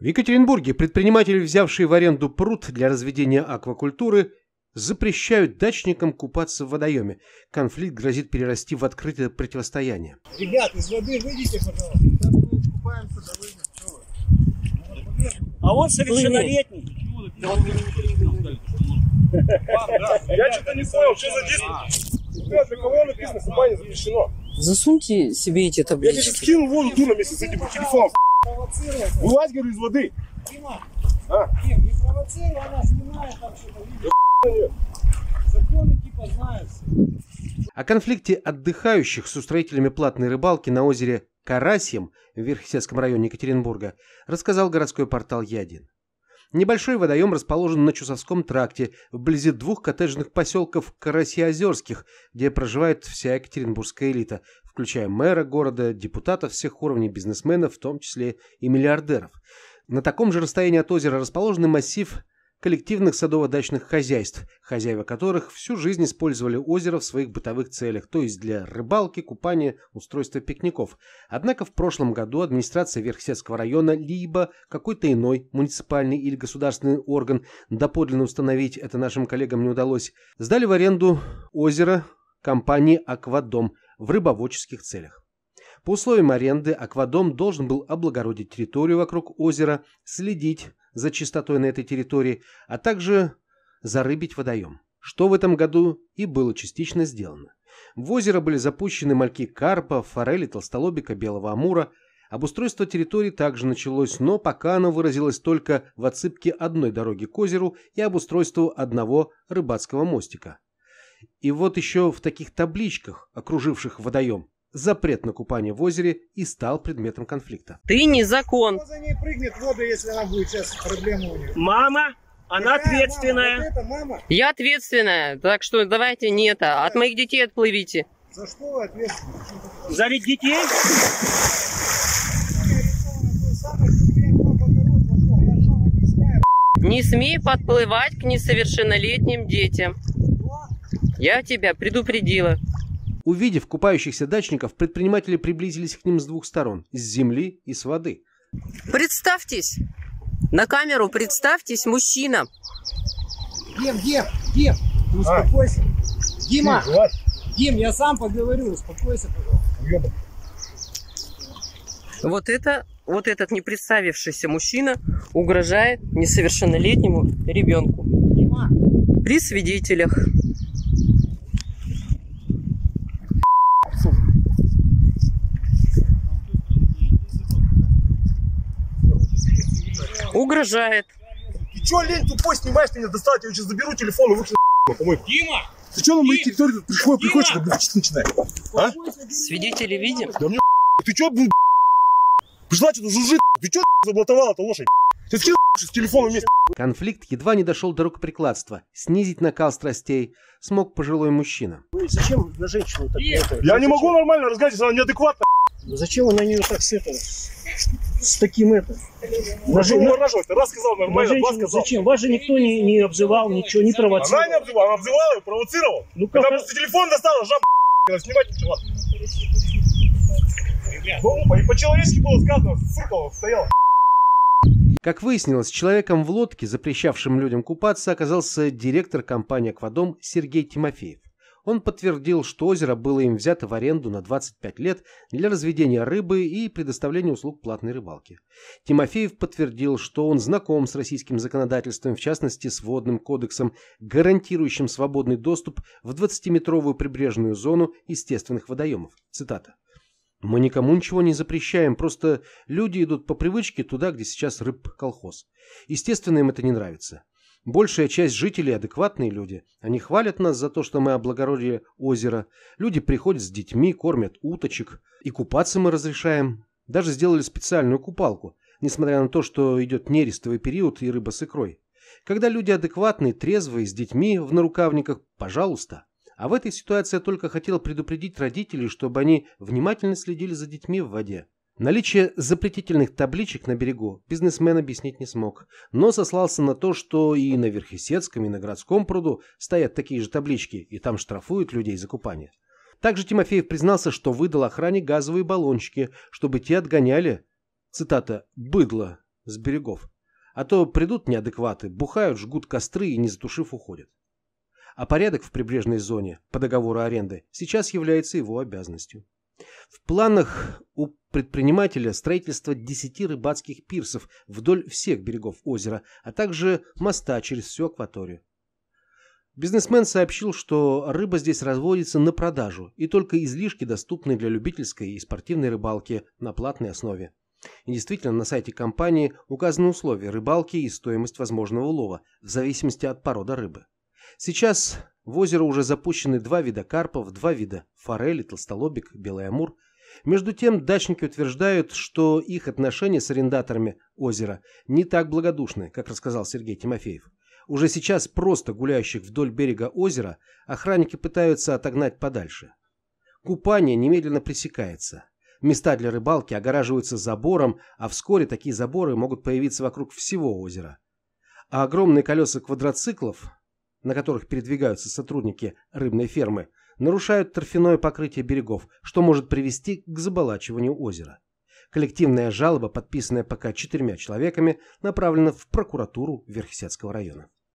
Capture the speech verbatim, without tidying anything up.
В Екатеринбурге предприниматели, взявшие в аренду пруд для разведения аквакультуры, запрещают дачникам купаться в водоеме. Конфликт грозит перерасти в открытое противостояние. Ребят, из воды выйдите, пожалуйста. Сейчас мы искупаемся, да выйдем. А он совершеннолетний. Я что-то не понял, что за диск? Для кого написано купание запрещено? Засуньте себе эти таблички. Я тебе скинул воду дура вместе с этим телефоном. Вылазь, говорю, из воды. Дима, А? Дим, не провоцируй, она снимает там что-то. Законы типа знают. О конфликте отдыхающих с устроителями платной рыбалки на озере Карасьем в Верхесецком районе Екатеринбурга рассказал городской портал Я один. Небольшой водоем расположен на Чусовском тракте, вблизи двух коттеджных поселков Карасьеозерских, где проживает вся екатеринбургская элита, включая мэра города, депутатов всех уровней, бизнесменов, в том числе и миллиардеров. На таком же расстоянии от озера расположен массив коллективных садово-дачных хозяйств, хозяева которых всю жизнь использовали озеро в своих бытовых целях, то есть для рыбалки, купания, устройства пикников. Однако в прошлом году администрация Верхесецкого района либо какой-то иной муниципальный или государственный орган, доподлинно установить это нашим коллегам не удалось, сдали в аренду озеро компании «Аквадом» в рыбоводческих целях. По условиям аренды «Аквадом» должен был облагородить территорию вокруг озера, следить за чистотой на этой территории, а также зарыбить водоем, что в этом году и было частично сделано. В озеро были запущены мальки карпа, форели, толстолобика, белого амура. Обустройство территории также началось, но пока оно выразилось только в отсыпке одной дороги к озеру и обустройству одного рыбацкого мостика. И вот еще в таких табличках, окруживших водоем, запрет на купание в озере и стал предметом конфликта. Ты не закон. Кто за ней прыгнет в воду, если она будет сейчас проблема у нее? Мама, она Какая ответственная. мама? Вот это мама? Я ответственная, так что давайте не это. От моих детей отплывите. За что вы ответственны? За детей? Не смей подплывать к несовершеннолетним детям. Я тебя предупредила. Увидев купающихся дачников, предприниматели приблизились к ним с двух сторон – с земли и с воды. Представьтесь. На камеру представьтесь, мужчина. Дим, Дим, Дим, ты успокойся. А. Дима, Дим, я сам поговорю, успокойся, пожалуйста. Вот это, вот этот не представившийся мужчина угрожает несовершеннолетнему ребенку. Дима. При свидетелях. Угрожает. Ты чё, лень тупой, снимаешь, ты меня достал, я сейчас заберу телефон и выкину на помойку. Дима! Ты чё на мою территорию тут приходишь, приходишь, когда блядь, начинай? А? Свидетели видим? Да мне ты чё, блядь, пришла что-то жужжит, ты чё заблатовала-то лошадь? Ты скинул с телефоном вместе. Конфликт едва не дошел до рукоприкладства. Снизить накал страстей смог пожилой мужчина. Вы зачем на женщину так это? Я не могу нормально разговаривать, если она неадекватна. Зачем вы на нее так с этого? С таким это? На женщину, ты раз сказал нормально, два сказал. Зачем? Вас же никто не, не обзывал, ничего, не провоцировал. Она не обзывала, она обзывала и провоцировала. Ну, когда как... просто телефон достала, жаб, когда снимать начала. Ну, и по-человечески было сказано, фыркала, стояла. Как выяснилось, человеком в лодке, запрещавшим людям купаться, оказался директор компании «Аквадом» Сергей Тимофеев. Он подтвердил, что озеро было им взято в аренду на двадцать пять лет для разведения рыбы и предоставления услуг платной рыбалки. Тимофеев подтвердил, что он знаком с российским законодательством, в частности с водным кодексом, гарантирующим свободный доступ в двадцатиметровую прибрежную зону естественных водоемов. Цитата. «Мы никому ничего не запрещаем, просто люди идут по привычке туда, где сейчас рыб-колхоз. Естественно, им это не нравится. Большая часть жителей адекватные люди. Они хвалят нас за то, что мы облагородили озеро. Люди приходят с детьми, кормят уточек. И купаться мы разрешаем. Даже сделали специальную купалку, несмотря на то, что идет нерестовый период и рыба с икрой. Когда люди адекватные, трезвые, с детьми в нарукавниках, пожалуйста. А в этой ситуации я только хотел предупредить родителей, чтобы они внимательно следили за детьми в воде. Наличие запретительных табличек на берегу бизнесмен объяснить не смог, но сослался на то, что и на Верхесецком, и на городском пруду стоят такие же таблички, и там штрафуют людей за купание. Также Тимофеев признался, что выдал охране газовые баллончики, чтобы те отгоняли, цитата, «быдло» с берегов. А то придут неадекваты, бухают, жгут костры и, не затушив, уходят. А порядок в прибрежной зоне по договору аренды сейчас является его обязанностью. В планах у предпринимателя строительство десяти рыбацких пирсов вдоль всех берегов озера, а также моста через всю акваторию. Бизнесмен сообщил, что рыба здесь разводится на продажу, и только излишки доступны для любительской и спортивной рыбалки на платной основе. И действительно, на сайте компании указаны условия рыбалки и стоимость возможного улова, в зависимости от породы рыбы. Сейчас в озеро уже запущены два вида карпов, два вида форели, толстолобик, белый амур. Между тем, дачники утверждают, что их отношения с арендаторами озера не так благодушны, как рассказал Сергей Тимофеев. Уже сейчас просто гуляющих вдоль берега озера охранники пытаются отогнать подальше. Купание немедленно пресекается. Места для рыбалки огораживаются забором, а вскоре такие заборы могут появиться вокруг всего озера. А огромные колеса квадроциклов, на которых передвигаются сотрудники рыбной фермы, нарушают торфяное покрытие берегов, что может привести к заболачиванию озера. Коллективная жалоба, подписанная пока четырьмя человеками, направлена в прокуратуру Верхесецкого района.